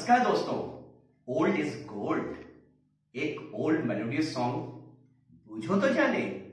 नमस्कार दोस्तों, old is gold एक ओल्ड मेलोडियस सॉन्ग बूझो तो जाने।